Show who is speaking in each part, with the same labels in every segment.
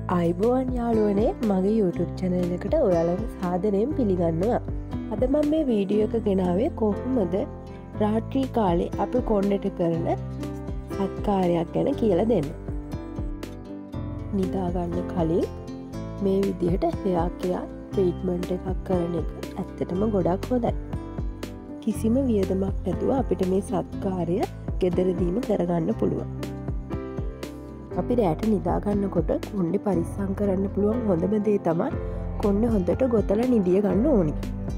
Speaker 1: අයිබෝවන් යාළුවනේ මගේ YouTube channel එකට ඔයාලව සාදරයෙන් පිළිගන්නවා. අද මම මේ වීඩියෝ එක ගෙනාවේ කොහොමද රාත්‍රී කාලේ අපි කොණ්ඩෙට කරන සත්කාරයක් ගැන කියලා දෙන්න. නිදා ගන්න කලින් මේ විදිහට hair care treatment එකක් කරන එක ඇත්තටම ගොඩක් හොඳයි. කිසිම වියදමක් නැතුව අපිට මේ සත්කාරය ගෙදරදීම කරගන්න පුළුවන්. අපි රැට නිදාගන්නකොට කොණ්ඩේ පරිස්සම් කරන්න පුළුවන් හොඳම දේ තමයි කොණ්ඩේ හොඳට ගොතලා නිදිය ගන්න ඕනි.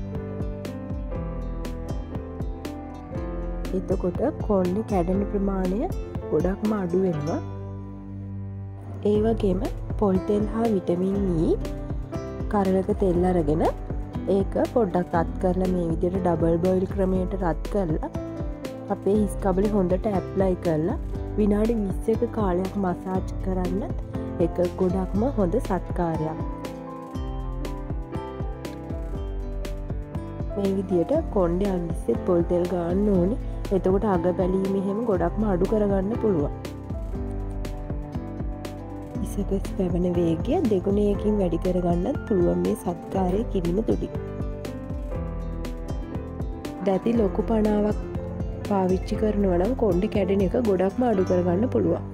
Speaker 1: එතකොට කොණ්ඩේ කැඩෙන ප්‍රමාණය ගොඩක්ම අඩු වෙනවා. ඒ වගේම පොල් තෙල් හා විටමින් E කරලක තෙල් අරගෙන ඒක පොඩ්ඩක් රත් කරලා මේ විදිහට ඩබල් බොයිල් ක්‍රමයට රත් කරලා අපේ හිස් කබලේ හොඳට ඇප්ලයි කරලා විනාඩි 20ක කාලයක් මසාජ් කරන්න එක ගොඩක්ම හොඳ සත්කාරයක්. මේ විදිහට කොණ්ඩේ අගිස්සෙත් පොල් තෙල් ගන්න ඕනේ. එතකොට අග බැලීම එහෙම ගොඩක්ම අඩු කරගන්න පුළුවන්. ඉසකස් පැවන වේගය දෙගුණයකින් වැඩි කරගන්නත් පුළුවන් මේ සත්කාරය කිරීම තුලින්. දැති ලොකු පණාවක් පාවිච්චි කරනවා නම් කොණ්ඩේ කැඩෙන එක ගොඩක්ම අඩු කරගන්න පුළුවන්.